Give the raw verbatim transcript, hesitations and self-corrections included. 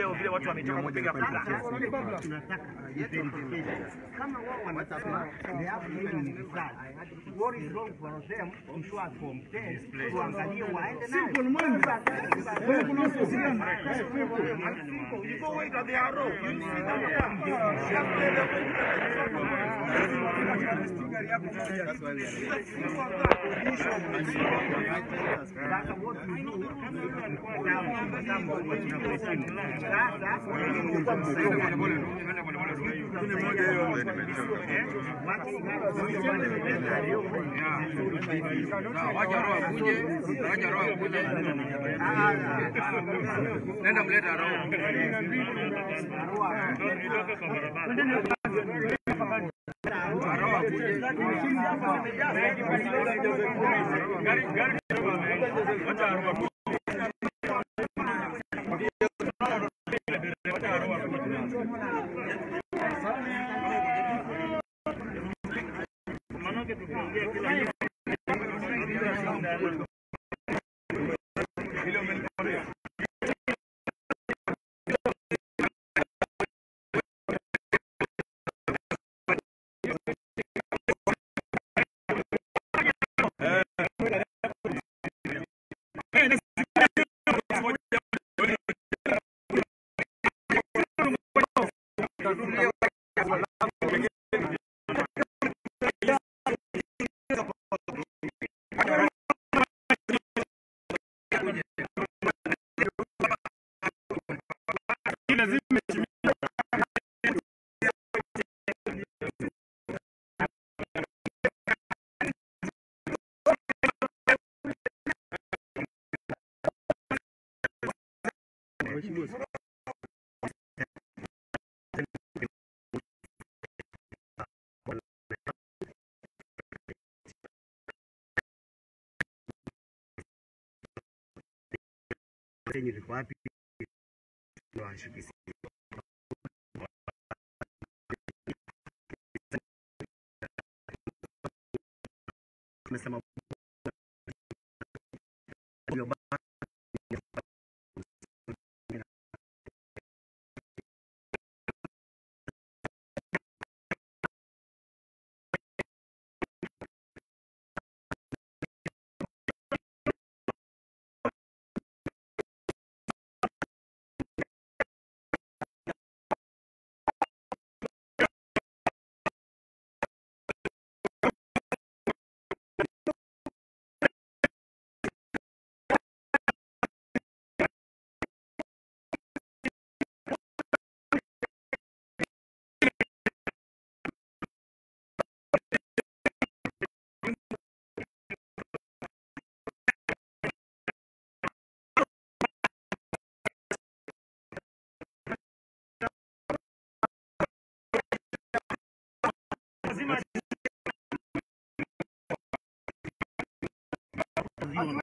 leo vile watu wamechoka kupiga kura. Kama wao wanasema they have given result. What is wrong for them to show us from test tuangalie waende nayo. Simple man. Wewe kuna usiana. You go wait at the arrow. You see them there. That's why we are. Sasa what we do nenda mleta roho. Ni liko wapi? Nawashukisha. Tumesema lazima